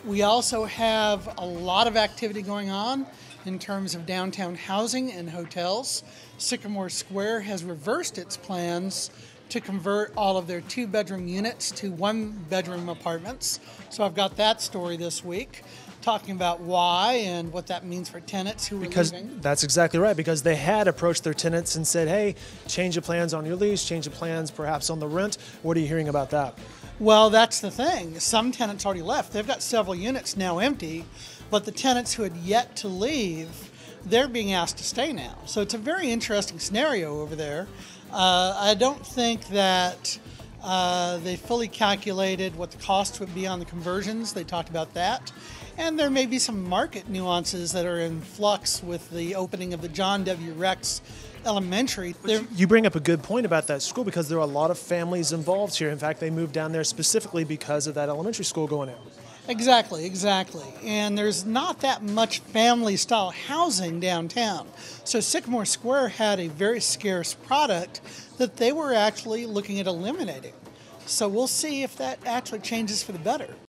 We also have a lot of activity going on in terms of downtown housing and hotels. Sycamore Square has reversed its plans to convert all of their 2-bedroom units to 1-bedroom apartments. So I've got that story this week, talking about why and what that means for tenants who are leaving. That's exactly right, because they had approached their tenants and said, hey, change the plans on your lease, change the plans perhaps on the rent. What are you hearing about that? Well, that's the thing. Some tenants already left. They've got several units now empty, but the tenants who had yet to leave, they're being asked to stay now. So it's a very interesting scenario over there. I don't think that they fully calculated what the cost would be on the conversions. They talked about that. And there may be some market nuances that are in flux with the opening of the John W. Rex Elementary. You bring up a good point about that school, because there are a lot of families involved here. In fact, they moved down there specifically because of that elementary school going in. Exactly. And there's not that much family-style housing downtown. So Sycamore Square had a very scarce product that they were actually looking at eliminating. So we'll see if that actually changes for the better.